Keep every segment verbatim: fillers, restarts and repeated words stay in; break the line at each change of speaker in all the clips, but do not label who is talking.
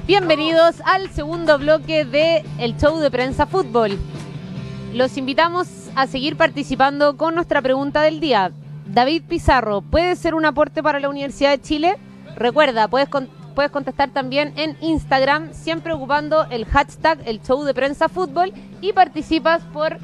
Bienvenidos al segundo bloque de El Show de Prensa Fútbol. Los invitamos a seguir participando con nuestra pregunta del día. David Pizarro, ¿puede ser un aporte para la Universidad de Chile? Recuerda, puedes, con, puedes contestar también en Instagram, siempre ocupando el hashtag El Show de Prensa Fútbol, y participas por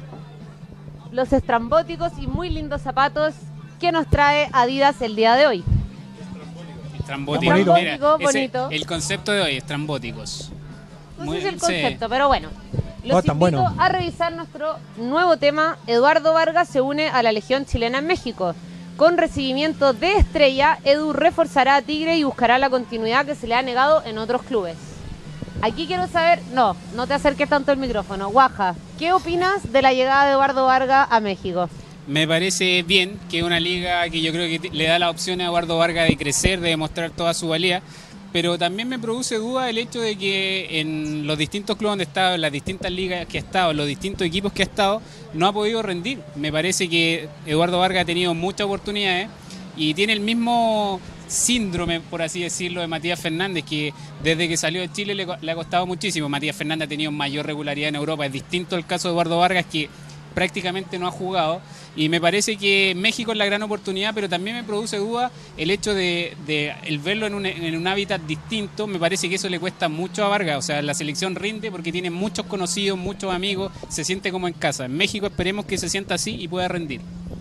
los estrambóticos y muy lindos zapatos que nos trae Adidas el día de hoy.
Estrambóticos,
Estrambótico,
mira,
bonito.
el concepto de hoy, estrambóticos.
No
Muy-
sé si el
sí.
concepto, pero bueno. Los
Oh, tan
invito
bueno.
a revisar nuestro nuevo tema. Eduardo Vargas se une a la Legión Chilena en México. Con recibimiento de estrella, Edu reforzará a Tigre y buscará la continuidad que se le ha negado en otros clubes. Aquí quiero saber, no, no te acerques tanto el micrófono. Guaja, ¿qué opinas de la llegada de Eduardo Vargas a México?
Me parece bien que una liga que yo creo que le da la opción a Eduardo Vargas de crecer, de demostrar toda su valía, pero también me produce duda el hecho de que en los distintos clubes donde ha estado, en las distintas ligas que ha estado, en los distintos equipos que ha estado, no ha podido rendir. Me parece que Eduardo Vargas ha tenido muchas oportunidades y tiene el mismo síndrome, por así decirlo, de Matías Fernández, que desde que salió de Chile le, le ha costado muchísimo. Matías Fernández ha tenido mayor regularidad en Europa. Es distinto el caso de Eduardo Vargas, que prácticamente no ha jugado, y me parece que México es la gran oportunidad, pero también me produce duda el hecho de, de el verlo en un, en un hábitat distinto. Me parece que eso le cuesta mucho a Vargas. O sea, la selección rinde porque tiene muchos conocidos, muchos amigos, se siente como en casa. En México esperemos que se sienta así y pueda rendir.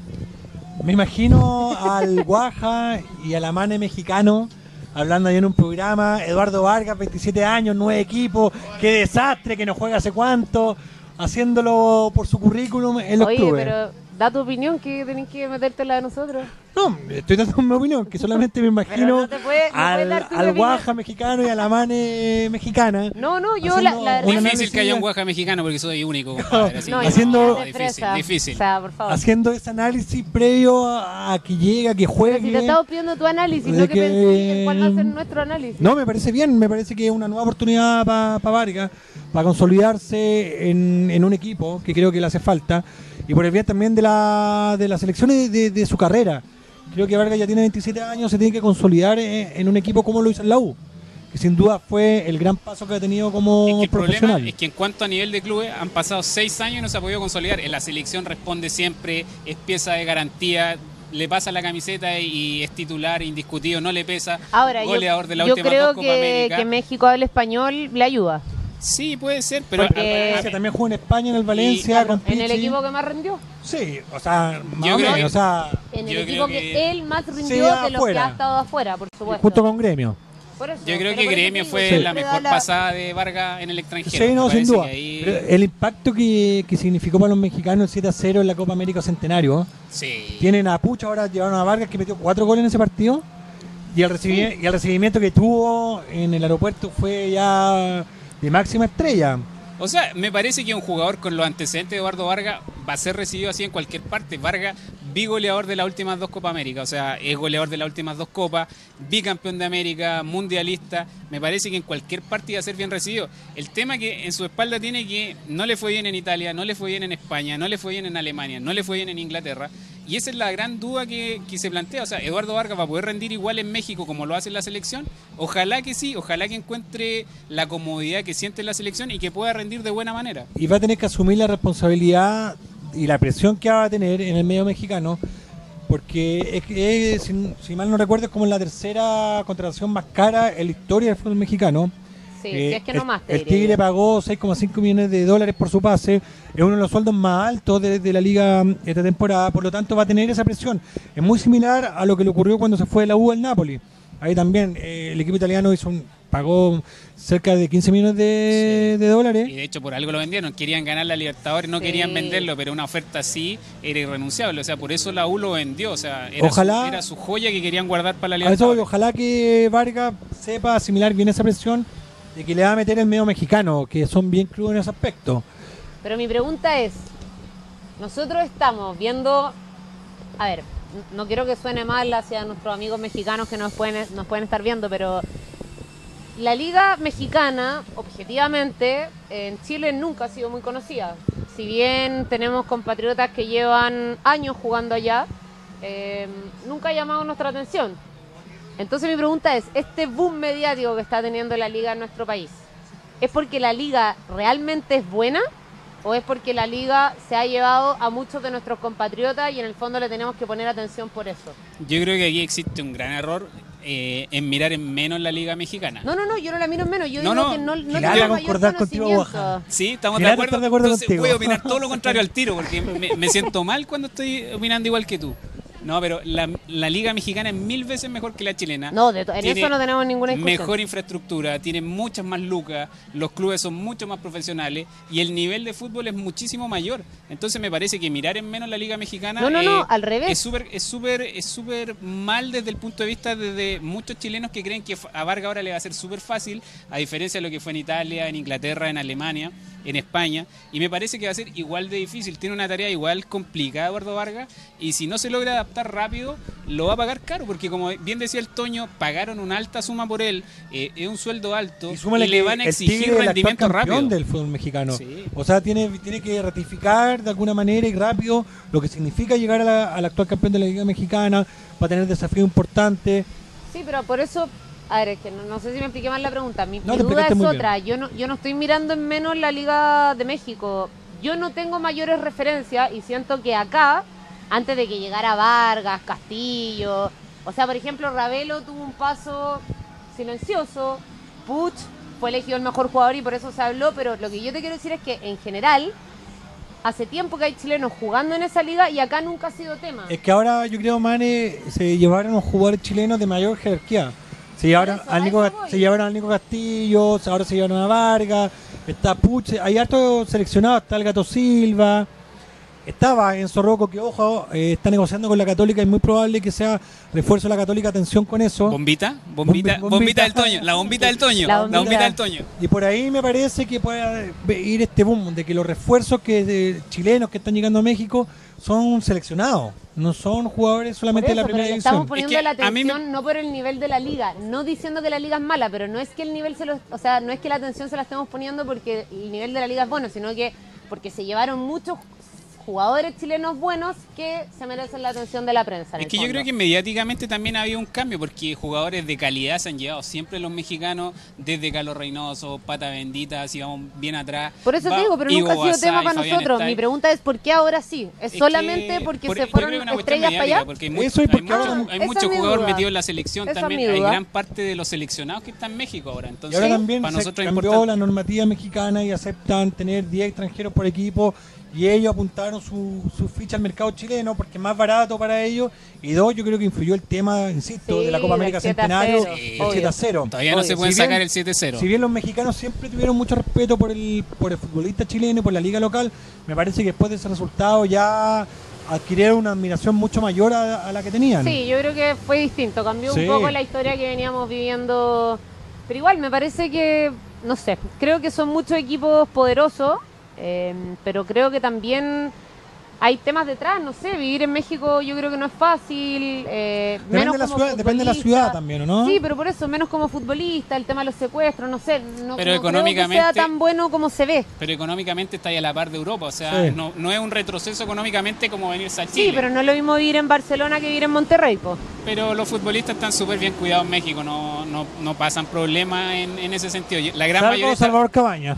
Me imagino al Guaja y al Amane mexicano hablando ahí en un programa. Eduardo Vargas, veintisiete años, nueve equipos, qué desastre, que no juega hace cuánto, haciéndolo por su currículum en los
Oye,
clubes.
pero da tu opinión, que tenés que meterte la de nosotros.
No, estoy dando mi opinión, que solamente me imagino
no te puede- no
al,
puedes dar tu
al
opinión.
Guaja mexicano y a la Mane mexicana.
No, no, yo la,
haciendo
la
un
Difícil
análisis
que haya un
de-
Guaja mexicano porque soy único, compadre. Así
No,
que
y
haciendo-
no, de
difícil,
fresa.
difícil.
O sea, por favor.
haciendo ese análisis previo a, a que llegue, a que
Pero
juegue.
si te estamos pidiendo tu análisis,
de
no que,
que-
pensé en cuál va a ser nuestro análisis.
No, me parece bien, me parece que es una nueva oportunidad para pa Vargas, para consolidarse en, en un equipo que creo que le hace falta, y por el bien también de la de las selecciones de, de, de su carrera. Creo que Vargas ya tiene veintisiete años, se tiene que consolidar en, en un equipo como lo hizo en la U, que sin duda fue el gran paso que ha tenido como
Es que el
profesional.
problema es que en cuanto a nivel de clubes han pasado seis años y no se ha podido consolidar. En la selección responde siempre, es pieza de garantía, le pasa la camiseta y es titular indiscutido, no le pesa.
Ahora, yo,
Goleador de la
yo
última
creo
dos Copa
que,
América.
que México hable español le ayuda.
Sí, puede ser, pero
Porque-
a- a-
Valencia también jugó en España, en el Valencia, con
En el
Pichi.
equipo que más rindió.
Sí, o sea, más
Yo
o
creo
menos,
que-
o sea,
En el
Yo
equipo
creo
que,
que-
él más rindió
Sí,
de los que
afuera.
ha estado afuera, por supuesto.
junto con Gremio.
Por eso,
yo
pero
creo que
por eso
Gremio
te
fue
digo,
la
siempre da
mejor
la-
pasada de Vargas en el extranjero.
Sí, no,
Me
sin
parece
duda.
que ahí-
Pero el impacto que, que significó para los mexicanos el siete a cero en la Copa América Centenario.
Sí.
Tienen a Pucho, ahora llevaron a Vargas, que metió cuatro goles en ese partido. Y el, recibi- y el recibimiento que tuvo en el aeropuerto fue ya de máxima estrella.
O sea, me parece que un jugador con los antecedentes de Eduardo Vargas va a ser recibido así en cualquier parte. Vargas, bigoleador de las últimas dos Copas América, o sea, es goleador de las últimas dos Copas, bicampeón de América, mundialista. Me parece que en cualquier parte iba a ser bien recibido. El tema que en su espalda tiene que no le fue bien en Italia, no le fue bien en España, no le fue bien en Alemania, no le fue bien en Inglaterra. Y esa es la gran duda que, que se plantea. O sea, Eduardo Vargas va a poder rendir igual en México como lo hace en la selección. Ojalá que sí, ojalá que encuentre la comodidad que siente en la selección y que pueda rendir de buena manera.
Y va a tener que asumir la responsabilidad y la presión que va a tener en el medio mexicano. Porque es que, es, si, si mal no recuerdo, es como la tercera contratación más cara en la historia del fútbol mexicano.
Sí,
Eh,
si es que no
el,
más te
el
diría
Tigre
yo.
pagó seis coma cinco millones de dólares por su pase. Es uno de los sueldos más altos de, de la liga esta temporada. Por lo tanto, va a tener esa presión. Es muy similar a lo que le ocurrió cuando se fue de la U al Napoli. Ahí también eh, el equipo italiano hizo un, pagó cerca de quince millones de,
Sí.
de dólares.
Y de hecho por algo lo vendieron, querían ganar la Libertadores, no
Sí.
querían venderlo, pero una oferta así era irrenunciable, o sea, por eso la U lo vendió, o sea, era,
Ojalá-
su, era su joya que querían guardar para la
A eso voy,
Libertadores.
ojalá que Vargas sepa asimilar bien esa presión de que le va a meter el medio mexicano, que son bien crudos en ese aspecto.
Pero mi pregunta es, nosotros estamos viendo, a ver, n- no quiero que suene mal hacia nuestros amigos mexicanos que nos pueden, nos pueden estar viendo, pero la liga mexicana, objetivamente, en Chile nunca ha sido muy conocida. Si bien tenemos compatriotas que llevan años jugando allá, eh, nunca ha llamado nuestra atención. Entonces mi pregunta es, ¿este boom mediático que está teniendo la liga en nuestro país, es porque la liga realmente es buena o es porque la liga se ha llevado a muchos de nuestros compatriotas y en el fondo le tenemos que poner atención por eso?
Yo creo que aquí existe un gran error eh, en mirar en menos la liga mexicana.
No, no, no, yo no la miro en menos, yo
No,
digo
no,
que no, no
Claro,
tengo mayor
concordar contigo,
conocimiento.
Boja.
Sí, estamos de
Claro,
acuerdo.
estoy de acuerdo
Entonces
contigo.
voy a opinar todo lo contrario al tiro porque me, me siento mal cuando estoy opinando igual que tú. No, pero la, la liga mexicana es mil veces mejor que la chilena.
No, de to- en
Tiene
eso no tenemos ninguna discusión.
Mejor infraestructura, tiene muchas más lucas, los clubes son mucho más profesionales y el nivel de fútbol es muchísimo mayor. Entonces me parece que mirar en menos la liga mexicana
No, no,
eh,
no, al revés.
es súper es súper es súper mal desde el punto de vista de, de muchos chilenos que creen que a Vargas ahora le va a ser súper fácil, a diferencia de lo que fue en Italia, en Inglaterra, en Alemania, en España, y me parece que va a ser igual de difícil, tiene una tarea igual complicada Eduardo Vargas, y si no se logra adaptar rápido, lo va a pagar caro, porque como bien decía el Toño, pagaron una alta suma por él, eh, es un sueldo alto, y,
súmale
le
que
van a
el
exigir
Tigre es el
rendimiento
actual campeón
rápido.
del fútbol mexicano.
Sí.
O sea, tiene, tiene que ratificar de alguna manera y rápido lo que significa llegar a la- al actual campeón de la Liga Mexicana, va a tener desafíos importantes.
Sí, pero por eso, a ver, es que no, no sé si me expliqué mal la pregunta. Mi,
No,
mi
te
duda
explicaste
es
muy
otra. Yo no, yo no estoy mirando en menos la Liga de México. Yo no tengo mayores referencias y siento que acá, antes de que llegara Vargas, Castillo, o sea, por ejemplo, Ravelo tuvo un paso silencioso, Puch fue elegido el mejor jugador y por eso se habló, pero lo que yo te quiero decir es que en general, hace tiempo que hay chilenos jugando en esa liga y acá nunca ha sido tema.
Es que ahora yo creo, Mane, se llevaron a jugadores chilenos de mayor jerarquía. Se llevaron,
Por eso,
al
a
Nico,
eso voy.
se llevaron al Nico Castillo, ahora se llevaron a Vargas, está Puche, hay hartos seleccionados, está el Gato Silva, estaba Enzo Rocco, que ojo, eh, está negociando con la Católica, es muy probable que sea refuerzo de la Católica, atención con eso.
¿Bombita? ¿Bombita?
Bombi-
Bombita del Toño, la bombita del Toño,
La
la
bombita.
bombita del Toño.
Y por ahí me parece que puede ir este boom de que los refuerzos que de chilenos que están llegando a México son seleccionados, no son jugadores solamente
Por
de la
eso,
primera
pero le
división.
estamos poniendo
Es que
la
a mí me-
atención no por el nivel de la liga, no diciendo que la liga es mala, pero no es que el nivel se lo, o sea, no es que la atención se la estemos poniendo porque el nivel de la liga es bueno, sino que porque se llevaron muchos jugadores chilenos buenos que se merecen la atención de la prensa. en
Es
el
que yo
fondo.
creo que mediáticamente también ha habido un cambio, porque jugadores de calidad se han llevado siempre los mexicanos, desde Carlos Reynoso, Pata Bendita, si vamos bien atrás.
Por eso
Va-
te digo, pero
Ivo
nunca ha sido
Basay,
tema para
Fabián
nosotros.
Estay.
Mi pregunta es ¿por qué ahora sí? ¿Es,
Es
solamente
que
porque
por-
se
yo
fueron
creo que una cuestión
estrellas para allá?
mediática, porque hay mucho-
Eso y
hay
porque
mucho-
ahora-
hay
esa es
muchos
mi
jugadores
duda.
metidos en la selección
Esa es
también.
mi
Hay
duda.
gran parte de los seleccionados que están en México ahora.
Y
Entonces,
ahora también
para
se
nosotros es
cambió
importante.
la normativa mexicana y aceptan tener diez extranjeros por equipo y ellos apuntaron su, su ficha al mercado chileno porque es más barato para ellos y dos, yo creo que influyó el tema, insisto,
Sí,
de la Copa
del
América
siete a
Centenario,
cero,
el
obvio.
siete a cero.
Todavía no
Obvio.
se pueden
Si bien-
sacar el siete cero.
Si bien los mexicanos siempre tuvieron mucho respeto por el, por el futbolista chileno y por la liga local, me parece que después de ese resultado ya adquirieron una admiración mucho mayor a, a la que tenían.
Sí, yo creo que fue distinto, cambió
Sí.
un poco la historia que veníamos viviendo, pero igual me parece que, no sé, creo que son muchos equipos poderosos, eh, pero creo que también hay temas detrás, no sé, vivir en México yo creo que no es fácil, eh,
Depende
menos
de la
como
ciudad, depende de la
futbolista.
ciudad también, ¿o no?
Sí, pero por eso, menos como futbolista, el tema de los secuestros, no sé, no,
Pero
no creo que
económicamente-
sea tan bueno como se ve.
Pero económicamente está ahí a la par de Europa. O sea,
Sí.
no, no es un retroceso económicamente como venirse a Chile.
Sí, pero no es lo mismo vivir en Barcelona que vivir en Monterrey, po.
Pero los futbolistas están súper bien cuidados en México, no, no, no pasan problemas en, en ese sentido. La gran
Salvo
mayoría está-
Salvador Cabañas.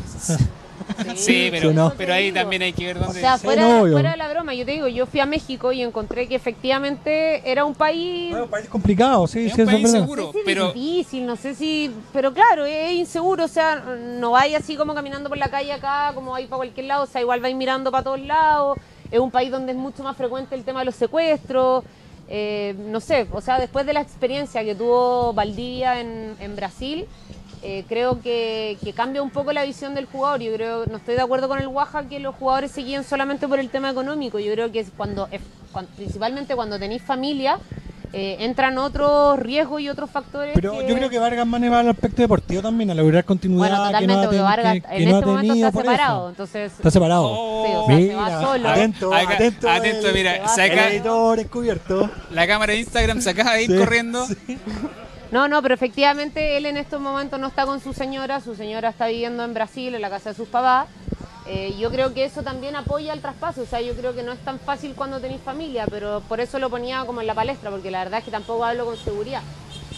Sí, pero,
Sí, no.
pero ahí también hay que ver
O
dónde...
sea,
Sí,
fuera,
no, obvio.
fuera de la broma, yo te digo, yo fui a México y encontré que efectivamente era un país...
Bueno, un país complicado, sí,
Es
sí,
un
eso
país
es verdad.
seguro.
no sé si
pero-
difícil, no sé si... Pero claro, es inseguro, o sea, no vais así como caminando por la calle acá, como vais para cualquier lado, o sea, igual vais mirando para todos lados. Es un país donde es mucho más frecuente el tema de los secuestros. Eh, no sé, o sea, después de la experiencia que tuvo Valdivia en, en Brasil, eh, creo que, que cambia un poco la visión del jugador. Yo creo, no estoy de acuerdo con el Waja que los jugadores se guíen solamente por el tema económico. Yo creo que es cuando, es cuan- principalmente cuando tenéis familia, eh, entran otros riesgos y otros factores.
Pero yo creo que Vargas Mane va al aspecto deportivo también, a lograr continuidad.
Bueno, totalmente,
que no ha
porque
ten-
Vargas
que- que
en
no ha
este momento
tenido
está
por
separado,
eso.
entonces...
Está separado.
Oh.
Sí, o sea, se
Mira,
va solo.
atento,
Acá-
atento,
atento,
el-
mira,
se va
saca-
el editor descubierto.
La cámara de Instagram se acaba de ir
Sí,
corriendo.
sí.
No, no, pero efectivamente él en estos momentos no está con su señora, su señora está viviendo en Brasil, en la casa de sus papás. Eh, yo creo que eso también apoya el traspaso, o sea, yo creo que no es tan fácil cuando tenéis familia, pero por eso lo ponía como en la palestra, porque la verdad es que tampoco hablo con seguridad.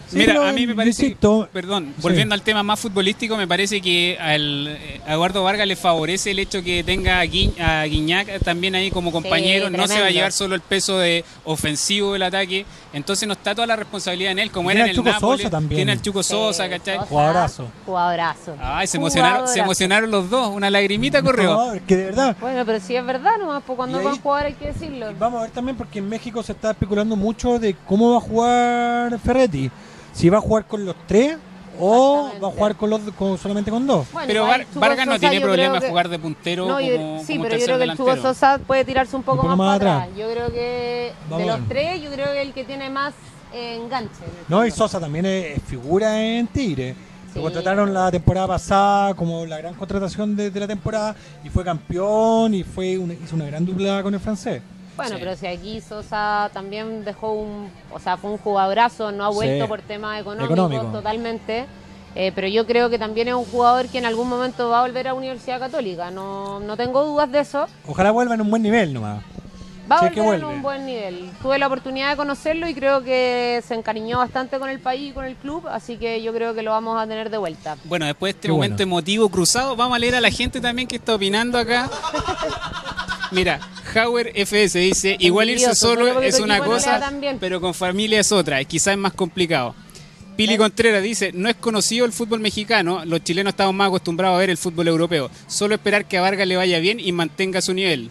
Sí,
Mira,
pero,
a mí me parece,
insisto,
perdón,
sí.
volviendo al tema más futbolístico, me parece que al, eh, a Eduardo Vargas le favorece el hecho que tenga a, Gui, a Guiñac también ahí como compañero, no se va a
tremendo.
llevar solo el peso de ofensivo del ataque, entonces no está toda la responsabilidad en él, como
Tiene
era en
al
el
Chuco
Napoli,
Sosa también.
tiene al Chuco
Sí,
Sosa, ¿cachai?
Sosa,
Jugadorazo.
Jugadorazo.
Ay, se emocionaron, se
Jugadorazo.
emocionaron los dos, una lagrimita corrió.
No, es que de verdad.
Bueno, pero si es verdad, nomás, pues cuando
Y ahí-
van a jugar hay que decirlo.
Vamos a ver también porque en México se está especulando mucho de cómo va a jugar Ferretti. Si va a jugar con los tres o
Exactamente.
va a jugar con los con, solamente con dos.
Bueno,
Pero
igual
Var-
Chugo
Vargas no
Sosa,
tiene
yo
problema
creo
de
que-
jugar de puntero
No, yo-
como,
sí,
como
pero yo
tercer
creo que el Chugo
delantero.
Sosa puede tirarse un poco,
Un poco
más,
más
para
atrás.
atrás. Yo creo que
Vamos
de
a
los
ver.
tres, yo creo que el que tiene más eh, enganche.
No, y Sosa también es, es figura en Tigre.
Sí.
Lo contrataron la temporada pasada como la gran contratación de, de la temporada y fue campeón y fue una- hizo una gran dupla con el francés.
Bueno,
Sí.
pero si aquí Sosa también dejó un, o sea, fue un jugadorazo, no ha vuelto
Sí.
por temas económicos
Económico.
totalmente. Eh, pero yo creo que también es un jugador que en algún momento va a volver a Universidad Católica, no, no tengo dudas de eso.
Ojalá vuelva en un buen nivel nomás.
Va a
Si es que
volver en
vuelve.
un buen nivel. Tuve la oportunidad de conocerlo y creo que se encariñó bastante con el país y con el club, así que yo creo que lo vamos a tener de vuelta.
Bueno, después de este
Qué
momento
bueno.
emotivo cruzado, vamos a leer a la gente también que está opinando acá. Mira, Hauer F S dice, igual irse
Envidioso, solo
solo
porque
es
tu
una
equipo no le da
cosa,
tan bien.
pero con familia es otra, y quizás es más complicado. Pili Contreras dice, no es conocido el fútbol mexicano, los chilenos estamos más acostumbrados a ver el fútbol europeo, solo esperar que a Vargas le vaya bien y mantenga su nivel.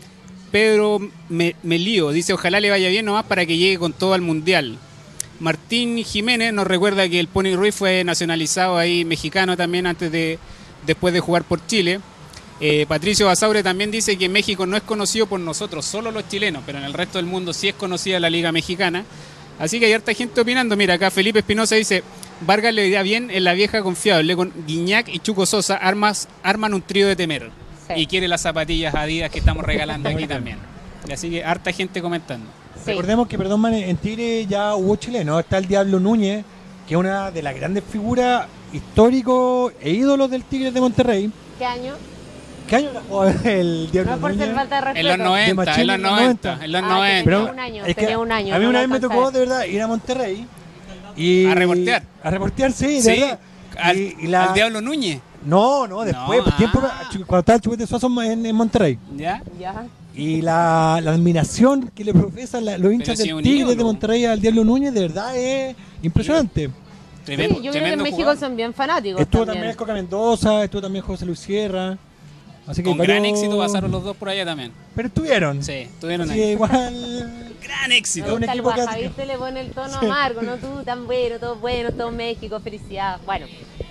Pedro Me- Melío dice, ojalá le vaya bien nomás para que llegue con todo al Mundial. Martín Jiménez nos recuerda que el Pony Ruiz fue nacionalizado ahí mexicano también antes de después de jugar por Chile. Eh, Patricio Basaure también dice que México no es conocido por nosotros, solo los chilenos, pero en el resto del mundo sí es conocida la Liga Mexicana. Así que hay harta gente opinando. Mira, acá Felipe Espinosa dice, Vargas le irá bien en la vieja confiable, con Guiñac y Chuco Sosa armas, arman un trío de temer.
Sí.
Y quiere las zapatillas Adidas que estamos regalando aquí también. Y así que harta gente comentando.
Sí.
Recordemos que, perdón, man, en Tigre ya hubo chilenos. Está el Diablo Núñez, que es una de las grandes figuras históricos e ídolos del Tigre de Monterrey.
¿Qué año?
¿Qué año la jugó el Diablo
No es por
Núñez?
ser falta de respeto.
En los noventa,
Machín
en los
en los
noventa,
noventa.
en los
Ah,
noventa.
Tenía un año,
es que
tenía un año,
A mí
no
una
lo
vez me
alcancé.
tocó de verdad ir a Monterrey y
A reportear.
A reportear, sí, de
Sí,
verdad.
al,
Y- y la-
al Diablo Núñez.
No, no, después,
No,
pues, tiempo,
ah.
cuando estaba el Chupete Suazo en, en Monterrey.
¿Ya?
Ya.
Y la, la admiración que le profesan la- los hinchas
sí,
del
un
Tigre
ídolo.
de Monterrey al Diablo Núñez, de verdad es impresionante.
Tremendo,
Sí, yo creo que en
tremendo
México
jugador.
son bien fanáticos
Estuvo
también.
también el Coca Mendoza, estuvo también José Luis Sierra. Así que
Con gran
varios-
éxito pasaron los dos por allá también.
Pero estuvieron.
Sí, estuvieron
Así que
ahí.
igual.
Gran
Me
éxito.
un
gusta el
equipo que-
Guaja, ¿viste? Le pone el tono amargo, ¿no? Tú tan bueno, todo bueno, todo México, felicidad. Bueno,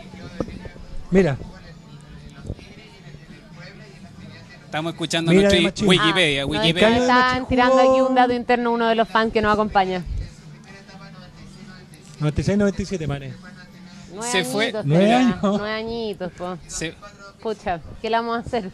Mira,
Estamos escuchando
Mira,
nuestra
Machín.
Wikipedia.
Ah, nos
Wikipedia.
Caño de
están
Machín
tirando
jugó-
aquí un dato interno uno de los fans que nos acompaña.
noventa y seis noventa y siete, manes.
Nueve
Se fue.
añitos
Nueve
tenía,
años.
Nueve añitos, po.
Se-
Pucha, ¿qué le vamos a hacer?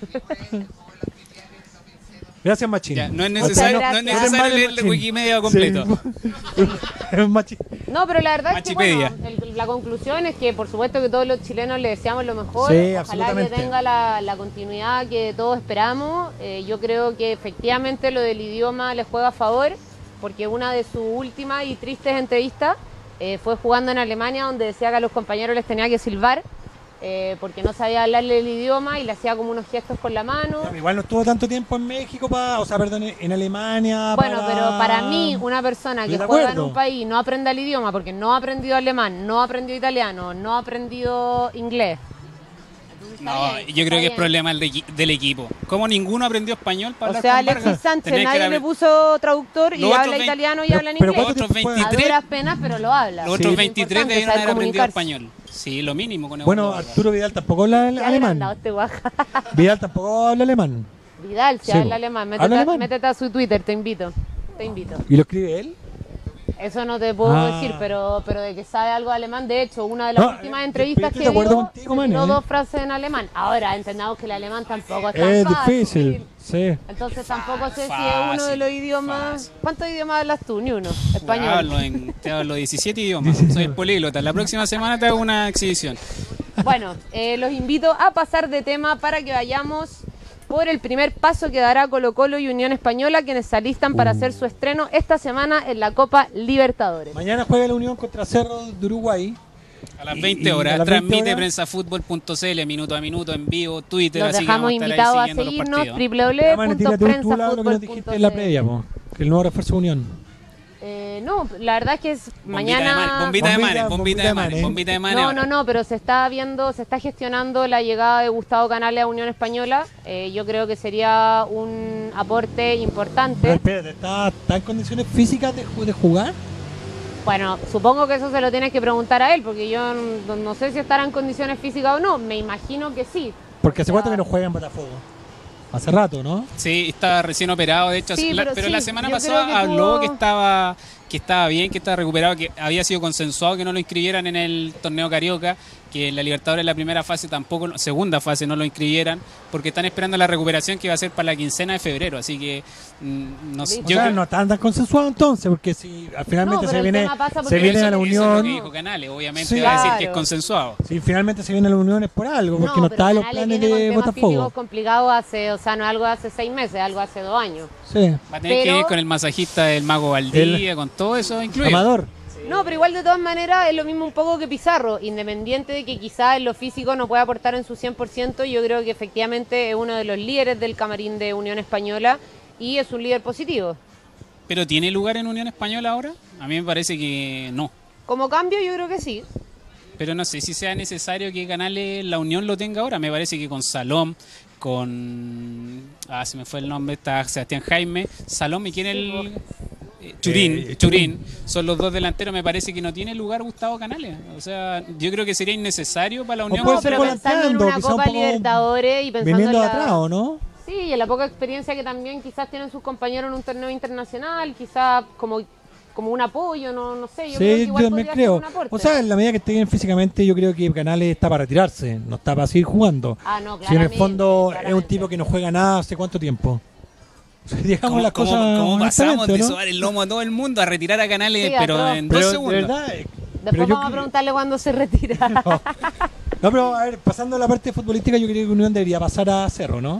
Gracias, Machín.
ya, no es
O sea,
necesario,
Muchas
no es
gracias.
necesario
Eres
leer
mal,
el
Machín.
Wikimedia completo.
Sí. Es Machín.
No, pero la verdad es que
Machipedia.
bueno, el- la conclusión es que por supuesto que todos los chilenos le deseamos lo mejor.
Sí,
Ojalá que
absolutamente.
tenga la, la continuidad que todos esperamos. Eh, yo creo que efectivamente lo del idioma le juega a favor, porque una de sus últimas y tristes entrevistas eh, fue jugando en Alemania, donde decía que a los compañeros les tenía que silbar, eh, porque no sabía hablarle el idioma y le hacía como unos gestos con la mano.
Igual no estuvo tanto tiempo en México, pa, o sea, perdón, en Alemania.
Bueno,
para-
pero para mí, una persona que
Estoy de
juega en
acuerdo.
un país y no aprenda el idioma porque no ha aprendido alemán, no ha aprendido italiano, no ha aprendido inglés.
No,
bien,
yo creo
está
que es
bien.
problema del, equi- del equipo. Como ninguno aprendió español para
O
hablar
sea,
con
Alexis
Vargas.
Sánchez,
Tenían que
nadie
haber-
le puso traductor y
Los otros
habla
veinte
italiano y
pero-
habla en
pero
inglés.
¿cuánto
Los otros
tiempo fue?
A
veintitrés,
duras penas, pero lo habla.
los otros
Sí.
veintitrés
Importante
debieron
saber
haber aprendido
comunicarse.
español. Sí, lo mínimo con
Bueno,
Eduardo Vargas.
Arturo Vidal tampoco habla
Qué
alemán.
agrandado este guaja.
Vidal tampoco habla alemán.
Vidal, si
Sí,
habla
po.
alemán.
¿Habla
Métete, a-
alemán?
métete a su Twitter, te invito. Te invito.
¿Y lo escribe él?
Eso no te puedo
Ah.
decir, pero, pero de que sabe algo de alemán. De hecho, una de las
No,
últimas
eh,
entrevistas
estoy
que
de acuerdo
dio,
contigo,
se
man,
tiró
eh.
dos frases en alemán. Ahora, entendamos que el alemán tampoco es tan
Es
fácil.
difícil, sí.
Entonces tampoco sé si es
Fácil,
uno de los idiomas...
fácil.
¿Cuántos idiomas hablas tú? Ni uno.
Te
Español.
hablo, en, te hablo diecisiete idiomas.
diecisiete.
Soy políglota. La próxima semana te hago una exhibición.
Bueno, eh, los invito a pasar de tema para que vayamos por el primer paso que dará Colo-Colo y Unión Española, quienes se alistan para hacer su estreno esta semana en la Copa Libertadores.
Mañana juega la Unión contra Cerro de Uruguay.
A las
Y-
veinte
y
horas,
a las veinte
transmite
horas.
prensafutbol punto c l, minuto a minuto, en vivo, Twitter,
Los
así que
dejamos
vamos a estar ahí
invitados a
siguiendo los
seguirnos
partidos.
w
Además,
w w
tírate
punto
un
prensa
tú, lo que nos
fútbol
dijiste
punto
en la
c l.
previa, po, que el nuevo refuerzo de Unión.
Eh, no, la verdad es que es
Bombita de
mañana...
Manes, bombita de
Bombita-
Manes, bombita de Manes,
Manes.
bombita de Manes.
No,
ahora.
no, no, pero se está viendo, se está gestionando la llegada de Gustavo Canales a Unión Española. Eh, yo creo que sería un aporte
Pero
importante.
espérate, ¿está, está en condiciones físicas de, ju- de jugar?
Bueno, supongo que eso se lo tienes que preguntar a él, porque yo no, no sé si estará en condiciones físicas o no. Me imagino que sí.
Porque hace
O sea,
cuánto que no juega en Botafogo. Hace rato, ¿no?
Sí, está recién operado, de hecho,
Sí,
la-
pero
pero,
sí,
la semana
yo
pasada
creo que
habló
tuvo-
que estaba que estaba bien, que estaba recuperado, que había sido consensuado que no lo inscribieran en el torneo Carioca, que en la Libertadores en la primera fase tampoco, segunda fase no lo inscribieran, porque están esperando la recuperación que va a ser para la quincena de febrero, así que mm, no sé,
O
O
yo
sea,
creo-
no están tan consensuados entonces, porque si al finalmente
No,
se
pero el
viene,
tema pasa porque
se viene
eso-
a la
eso es lo
Unión,
que dijo Canales, obviamente
Sí.
va a decir que es
Claro.
consensuado.
si finalmente se viene a la Unión es por algo, porque no,
pero
está en los
Canales
planes
viene con
de
temas
Botafogo.
físicos complicados hace, o sea, no algo de hace seis meses, algo hace dos años.
Sí,
Va a tener que
Pero-
ir con el masajista del Mago Valdía, con todo eso incluido.
Amador.
No, pero igual de todas maneras es lo mismo un poco que Pizarro, independiente de que quizás en lo físico no pueda aportar en su cien por ciento, yo creo que efectivamente es uno de los líderes del camarín de Unión Española y es un líder positivo.
¿Pero tiene lugar en Unión Española ahora? A mí me parece que no.
Como cambio yo creo que sí.
Pero no sé si sea necesario que Canales la Unión lo tenga ahora. Me parece que con Salom, con... Ah, se me fue el nombre, está Sebastián Jaime. Salom y quién el... eh, Churín,
Eh,
Churín. Son los dos delanteros. Me parece que no tiene lugar Gustavo Canales. O sea, yo creo que sería innecesario para la Unión.
puede
No,
ser
pero
pero-
pensando en
volanteando,
una
quizá un
Copa
poco
Libertadores y pensando
viniendo
en
de
la...
atrás, ¿o no?
Sí, y en la poca experiencia que también quizás tienen sus compañeros en un torneo internacional, quizás como, como un apoyo, no, no sé, yo creo que
Sí,
igual
yo también
podría
creo.
ser un aporte.
O sea, en la medida que esté bien físicamente, yo creo que Canales está para retirarse, no está para seguir jugando.
Ah, no,
Si en el
claramente,
fondo es un
claramente.
tipo que no juega nada hace cuánto tiempo. O sea, digamos
¿Cómo,
las
cómo-
cosas
cómo pasamos
honestamente,
de
¿no?
sobar el lomo a todo el mundo a retirar a Canales,
Sí,
pero
atroz.
en
Pero
dos
de
segundos?
verdad, eh,
Después
pero yo
vamos a
cre-
preguntarle cuándo se retira.
No. No, pero a ver, pasando a la parte futbolística, yo creo que Unión debería pasar a Cerro, ¿no?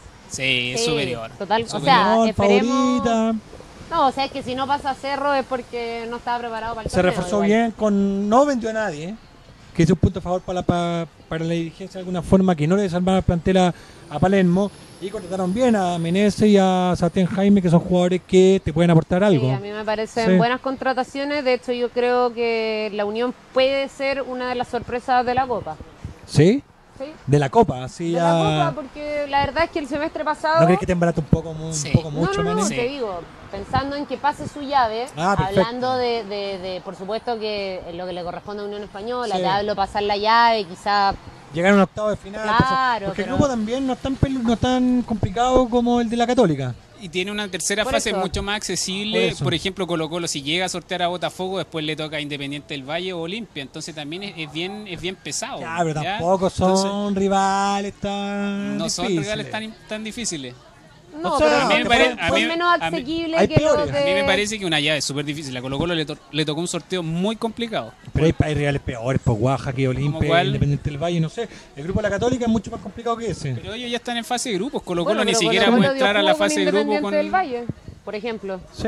Sí, es
Sí,
superior.
total, o
Superior.
sea,
Unión,
esperemos-
favorita.
No, o sea, es que si no pasa a Cerro es porque no estaba preparado para el
Se
torneo,
reforzó
igual.
bien, con no vendió a nadie, ¿eh? Que es un punto a favor para la, pa- para la dirigencia de alguna forma, que no le desarmaron la plantela a Palermo. Y contrataron bien a Menezes y a Sebastián Jaime, que son jugadores que te pueden aportar algo.
Sí, a mí me parecen
Sí.
buenas contrataciones. De hecho, yo creo que la Unión puede ser una de las sorpresas de la Copa.
¿Sí?
¿Sí?
De la Copa, así
De
a...
la Copa, porque la verdad es que el semestre pasado...
¿No crees que te embarata un poco, mu-
Sí.
un poco
No,
mucho,
no, no,
Manes?
Sí.
te digo, pensando en que pase su llave,
Ah, perfecto.
hablando de, de, de, por supuesto, que lo que le corresponde a Unión Española,
Sí.
te hablo pasar la llave, quizá...
Llegar a un octavo de final.
Claro,
pasar- porque
pero-
el grupo también no es tan, pelu- no es tan complicado como el de la Católica.
Y tiene una tercera
Por
fase
eso.
mucho más accesible.
Por
Por,
eso.
ejemplo, Colo Colo, si llega a sortear a Botafogo, después le toca a Independiente del Valle o Olimpia. Entonces también es, es bien es bien pesado.
Ya, pero
¿ya?
tampoco son
Entonces,
rivales tan
no son
difíciles.
rivales tan, tan difíciles.
No,
O sea,
pero
a mí me
son-
pare-
son-
a
son
mí-
menos
a mí-
asequibles
hay
que los
peores.
de...
A mí me parece que una llave es súper difícil. A Colo Colo le, to- le tocó un sorteo muy complicado.
Pero hay, hay rivales peores, pues Oaxaca, Olimpia,
cuál?
Independiente del Valle, no sé. El grupo de la Católica es mucho más complicado que ese.
Pero ellos ya están en fase de grupos. Colo
Bueno,
Colo ni
pero
siquiera
Colo-Colo
puede
dio
entrar a
jugo
la
con
fase de grupo
Independiente
con...
del Valle, por ejemplo.
¿Sí?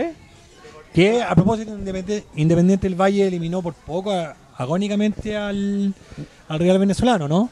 Que a propósito, Independiente, Independiente del Valle eliminó por poco a- agónicamente al, al Real Venezolano, ¿no?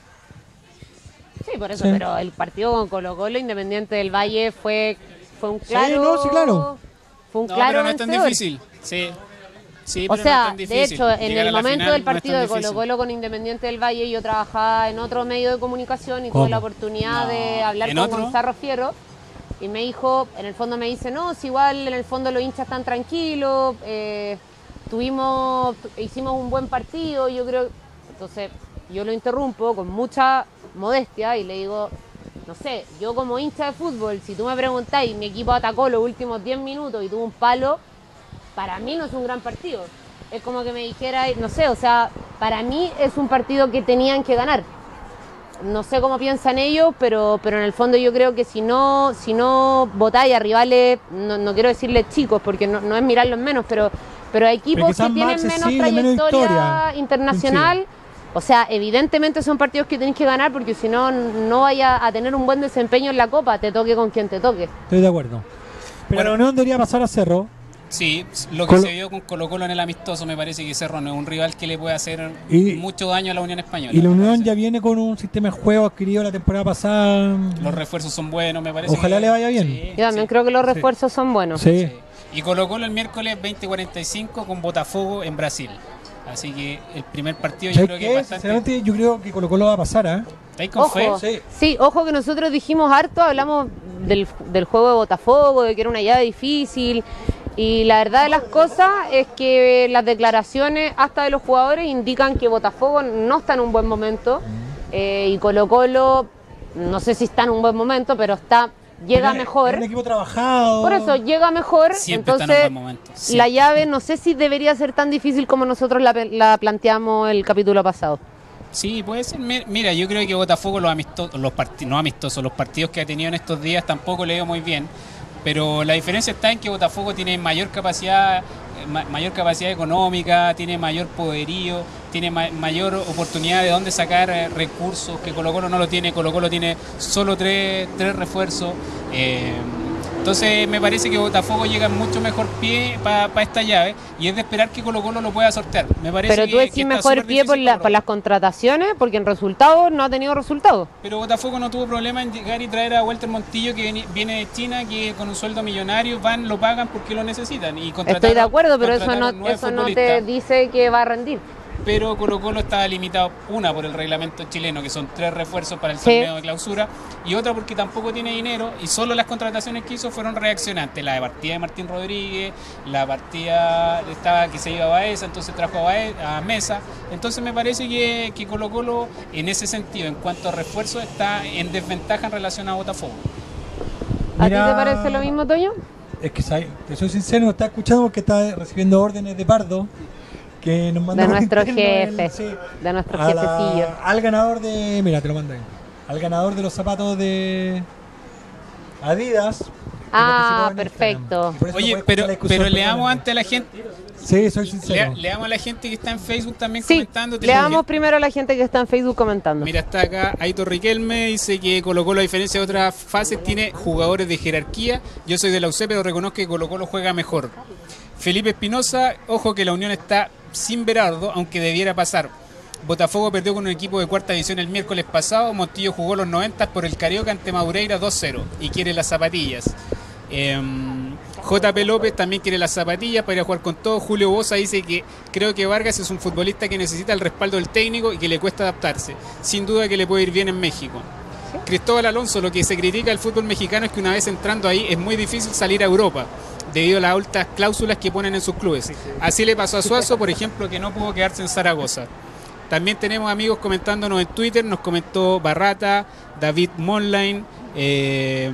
Sí, por eso,
Sí.
pero el partido con Colo Colo, Independiente del Valle, fue, fue un
Sí,
claro...
no, sí, claro.
Fue un
No,
claro
pero no es tan
vencedor.
difícil. Sí. Sí,
O
pero no es
sea,
tan
de
difícil.
hecho, en
Llegar a
el
la
momento
final
del
no es tan
partido de
difícil.
Colo Colo con Independiente del Valle, yo trabajaba en otro medio de comunicación y
¿Cómo?
tuve la oportunidad
No,
de hablar
¿en
con
otro?
Gonzalo Fierro. Y me dijo, en el fondo me dice, no, si igual en el fondo los hinchas están tranquilos, eh, tuvimos, tu- hicimos un buen partido, yo creo... Entonces, yo lo interrumpo con mucha modestia y le digo, no sé, yo como hincha de fútbol, si tú me preguntáis, mi equipo atacó los últimos diez minutos y tuvo un palo, para mí no es un gran partido. Es como que me dijera, no sé, o sea, para mí es un partido que tenían que ganar. No sé cómo piensan ellos, pero, pero en el fondo yo creo que si no, si no votáis a rivales, no, no quiero decirles chicos, porque no, no es mirarlos menos, pero, pero a equipos
quizás
que
más
tienen menos
accesible, menos
trayectoria
historia.
internacional, O sea, evidentemente son partidos que tenés que ganar porque si no, no vaya a tener un buen desempeño en la Copa, te toque con quien te toque.
Estoy de acuerdo. Pero
Bueno,
la Unión debería pasar a Cerro.
Sí, lo que
Colo-
se vio con Colo Colo en el amistoso me parece que Cerro no es un rival que le puede hacer
Y-
mucho daño a la Unión Española.
Y la
me
Unión
parece.
ya viene con un sistema de juego adquirido la temporada pasada.
Los refuerzos son buenos, me parece.
Ojalá
que-
le vaya bien.
Sí,
Yo también
sí,
creo que los refuerzos son buenos.
Sí.
sí. Y Colo Colo el miércoles veinte cuarenta y cinco con Botafogo en Brasil. Así que el primer partido yo
¿Sabes
creo que
qué?
es bastante...
Sinceramente, yo creo que Colo Colo va a pasar, ¿eh?
¿Estáis con fe?
Ojo,
Sí.
sí, ojo que nosotros dijimos harto, hablamos del, del juego de Botafogo, de que era una llave difícil. Y la verdad de las cosas es que las declaraciones hasta de los jugadores indican que Botafogo no está en un buen momento eh, y Colo Colo, no sé si está en un buen momento, pero está llega
Pero
mejor.
Es un equipo trabajado.
Por eso llega mejor,
Siempre está en un
entonces
buen momento,
la
siempre.
llave no sé si debería ser tan difícil como nosotros la, la planteamos el capítulo pasado.
Sí, puede ser. Mi- Mira, yo creo que Botafogo los amistosos, los parti- no amistosos, los partidos que ha tenido en estos días tampoco le dio muy bien. Pero la diferencia está en que Botafogo tiene mayor capacidad, eh, ma- mayor capacidad económica, tiene mayor poderío, tiene ma- mayor oportunidad de dónde sacar eh, recursos, que Colo Colo no lo tiene. Colo Colo tiene solo tres, tres refuerzos. eh, entonces me parece que Botafogo llega en mucho mejor pie para esta llave y es de esperar que Colo Colo lo pueda sortear. Me parece
Pero
que,
tú
que
decís
está
mejor
súper
pie por,
difícil
la-
para
por las contrataciones, porque en resultados no ha tenido resultados.
Pero Botafogo no tuvo problema en llegar y traer a Walter Montillo, que veni- viene de China, que con un sueldo millonario van, lo pagan porque lo necesitan. Y
Estoy de acuerdo, pero eso
contrataron
no,
nueve
eso no te
futbolistas.
dice que va a rendir.
Pero Colo Colo estaba limitado, una por el reglamento chileno, que son tres refuerzos para el
Sí.
torneo de clausura, y otra porque tampoco tiene dinero, y solo las contrataciones que hizo fueron reaccionantes. La de partida de Martín Rodríguez, la partida estaba que se iba a Baeza, entonces trajo a, Bae- a Mesa. Entonces me parece que, que Colo Colo, en ese sentido, en cuanto a refuerzos, está en desventaja en relación a Botafogo.
¿A
Mira,
ti te parece lo mismo, Toño?
Es que ¿sabes? Te soy sincero, no está escuchando porque está recibiendo órdenes de Pardo. Que nos manda
De
por
nuestro
interno
jefe,
el- sí,
de nuestro
a la-
jefecillo.
al ganador de. Mira, te lo mando ahí. Al ganador de los zapatos de Adidas. que
Ah,
participó en
perfecto.
Instagram. Y por eso no
Oye,
puede
pero,
escuchar la discusión
pero le damos
totalmente.
antes a la gente,
Sí, soy
le,
sincero.
le damos a la gente que está en Facebook también
Sí,
comentando.
le damos primero a la gente que está en Facebook comentando.
Mira, está acá Aitor Riquelme, dice que Colo Colo, a diferencia de otras fases, tiene jugadores de jerarquía. Yo soy de la U C, pero reconozco que Colo Colo juega mejor. Felipe Espinosa, ojo que la Unión está sin Berardo, aunque debiera pasar. Botafogo perdió con un equipo de cuarta división el miércoles pasado. Montillo jugó los noventa por el Carioca ante Madureira dos cero y quiere las zapatillas. Eh, J P López también quiere las zapatillas para ir a jugar con todo. Julio Bosa dice que creo que Vargas es un futbolista que necesita el respaldo del técnico y que le cuesta adaptarse. Sin duda que le puede ir bien en México. Cristóbal Alonso, lo que se critica del fútbol mexicano es que una vez entrando ahí es muy difícil salir a Europa debido a las altas cláusulas que ponen en sus clubes. Así le pasó a Suazo, por ejemplo, que no pudo quedarse en Zaragoza. También tenemos amigos comentándonos en Twitter, nos comentó Barrata, David Monline, eh,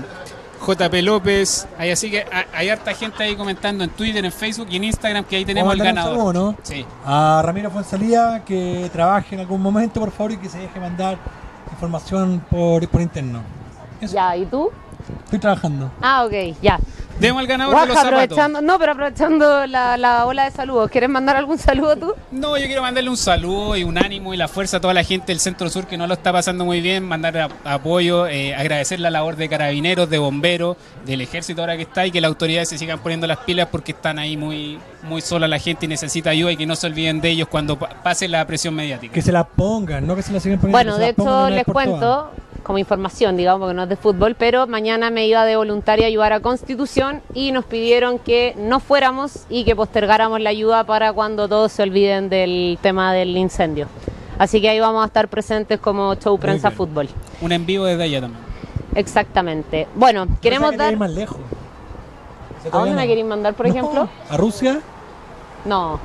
J P López, hay, así que hay, hay harta gente ahí comentando en Twitter, en Facebook y en Instagram que ahí tenemos el
Vamos a mandar un
ganador.
saludo, ¿no?
Sí.
A Ramiro Fuenzalía, que trabaje en algún momento, por favor, y que se deje mandar información por, por interno. Eso.
Ya, ¿y tú?
Estoy trabajando.
Ah, ok, ya.
Demos al ganador de los
Guaja,
zapatos.
aprovechando, no, pero aprovechando la, la ola de saludos, ¿quieres mandar algún saludo tú?
No, yo quiero mandarle un saludo y un ánimo y la fuerza a toda la gente del Centro Sur que no lo está pasando muy bien, mandar a- apoyo, eh, agradecer la labor de carabineros, de bomberos, del ejército ahora que está y que las autoridades se sigan poniendo las pilas porque están ahí muy, muy sola la gente y necesita ayuda y que no se olviden de ellos cuando pa- pase la presión mediática.
Que se las pongan, no que se las sigan poniendo.
Bueno,
que se
de
las pongan
hecho
una vez
les
por
cuento,
todas.
como información, digamos, porque no es de fútbol, pero mañana me iba de voluntaria a ayudar a Constitución y nos pidieron que no fuéramos y que postergáramos la ayuda para cuando todos se olviden del tema del incendio. Así que ahí vamos a estar presentes como show prensa
bien.
fútbol.
Un envío desde allá también.
Exactamente. Bueno,
Pero
queremos
esa quería
dar...
ir más lejos. Esa
¿A
todavía
dónde me
no.
queréis mandar, por
No,
ejemplo?
¿A Rusia?
No,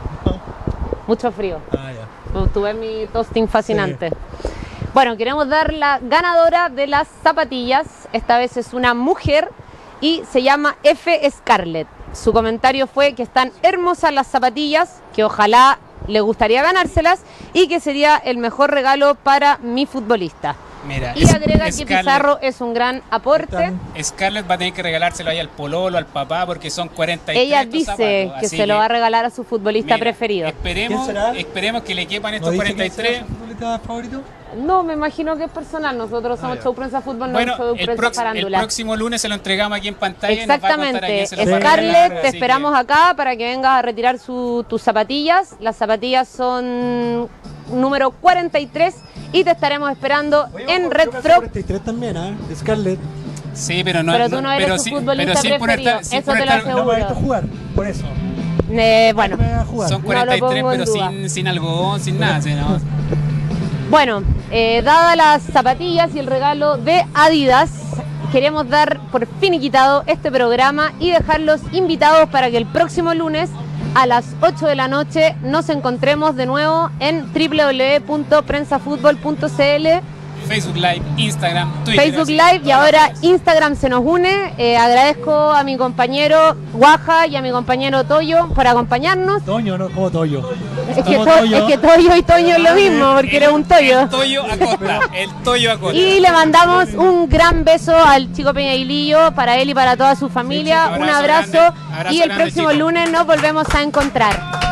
mucho frío.
Ah, ya.
Tuve mi toasting fascinante. Bueno, queremos dar la ganadora de las zapatillas. Esta vez es una mujer y se llama F. Scarlett. Su comentario fue que están hermosas las zapatillas, que ojalá le gustaría ganárselas y que sería el mejor regalo para mi futbolista.
Mira,
Y
es-
agrega que
Scarlett-
Pizarro es un gran aporte.
Scarlett va a tener que regalárselo ahí al pololo, al papá, porque son cuarenta y tres
Ella
estos
dice
zapatos,
que
así
se lo va a regalar a su futbolista
mira,
preferido.
Esperemos,
¿Quién será?
esperemos que le quepan
¿No
estos
dice
cuarenta y
quién será
tres.
su futbolista favorito?
No, me imagino que es personal. Nosotros somos
ya.
Show Prensa Fútbol, no
Bueno,
Show
el,
Prensa
prox- el
Farándula.
próximo lunes se lo entregamos aquí en pantalla y nos va a contar a
Exactamente.
quién se lo va a
Scarlett,
regalar,
te
así
esperamos
que-
acá para que vengas a retirar su- tus zapatillas. Las zapatillas son número cuarenta y tres y te estaremos esperando
Oye,
en
ojo,
Red
yo calzo
Frog.
cuarenta y tres también, ¿ah? De Scarlett.
Sí, pero no
Pero tú no eres
pero
su
sí-
futbolista
pero sin
preferido,
poner- sin
eso te lo
poner-
aseguro.
No me ha visto jugar, por eso.
Eh, bueno,
No me va a jugar.
Son
No
cuarenta y
lo
tres,
pongo en
pero
duda.
sin, sin algodón, sin nada. ¿sí, no?
bueno eh, dadas las zapatillas y el regalo de Adidas, queremos dar por finiquitado este programa y dejarlos invitados para que el próximo lunes a las ocho de la noche nos encontremos de nuevo en doble u doble u doble u punto prensafutbol punto c l,
Facebook Live, Instagram, Twitter.
Facebook
así,
Live y
todas las
ahora
redes.
Instagram se nos une. Eh, agradezco a mi compañero Guaja y a mi compañero Toyo por acompañarnos.
Toño, no, como Toyo.
Es que,
Como
to-
Toyo.
es que Toyo y Toño es lo mismo porque eres un Toyo.
El Toyo Acosta. El Toyo Acosta.
Y le mandamos un gran beso al chico Peñailillo, para él y para toda su familia.
Sí, chico,
un
abrazo
abrazo
grande, abrazo
y el
grande,
próximo
chico.
lunes nos volvemos a encontrar.